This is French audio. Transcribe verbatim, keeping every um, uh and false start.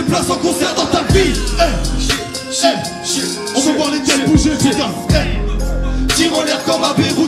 places en concert dans ta vie. On veut voir les têtes bouger, putain. Tire en l'air comme à Beyrouth.